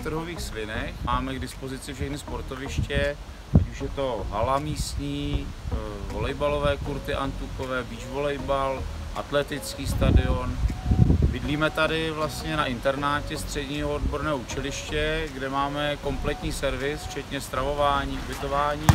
trhových svinech. Máme k dispozici všechny sportoviště, ať už je to hala místní, volejbalové kurty antukové, beach volejbal, atletický stadion. Bydlíme tady vlastně na internátě středního odborného učiliště, kde máme kompletní servis, včetně stravování, ubytování.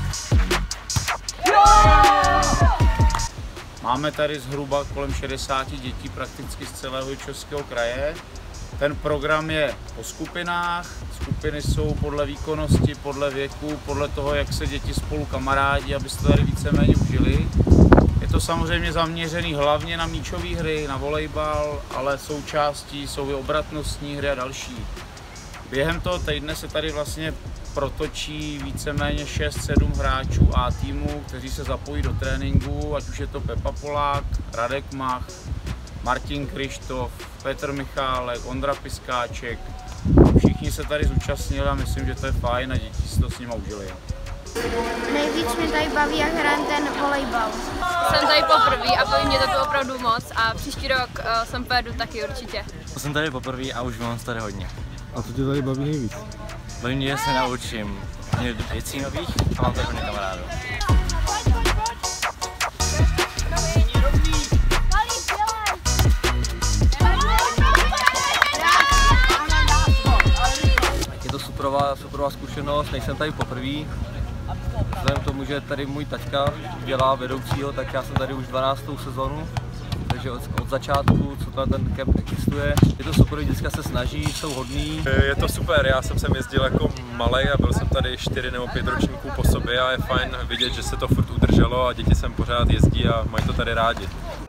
Máme tady zhruba kolem 60 dětí prakticky z celého Jihočeského kraje. Ten program je po skupinách, skupiny jsou podle výkonnosti, podle věku, podle toho, jak se děti spolu kamarádí, aby se to tady víceméně užili. Je to samozřejmě zaměřený hlavně na míčové hry, na volejbal, ale součástí jsou i obratnostní hry a další. Během toho týdne se tady vlastně protočí víceméně 6-7 hráčů A týmu, kteří se zapojí do tréninku, ať už je to Pepa Polák, Radek Mach, Martin Krištof, Petr Michálek, Ondra Piskáček. Všichni se tady zúčastnili a myslím, že to je fajn a děti si to s nimi užili. Nejvíc mě tady baví, jak hrám ten volejbal. Jsem tady poprvé a baví mě to tu opravdu moc a příští rok sem pojedu taky určitě. Jsem tady poprvé a už mám tady hodně. A co tě tady baví nejvíc? Baví mě, že se naučím věcí nových a mám tady hodně kamarádů. Je to superová zkušenost, nejsem tady poprvé. Vzhledem k tomu, že tady můj taťka dělá vedoucího, tak já jsem tady už 12. sezonu. Takže od začátku, co ten kemp existuje. Je to super, děcka se snaží, jsou hodný. Je to super, já jsem sem jezdil jako malej a byl jsem tady 4 nebo 5 ročníků po sobě a je fajn vidět, že se to furt udrželo a děti sem pořád jezdí a mají to tady rádi.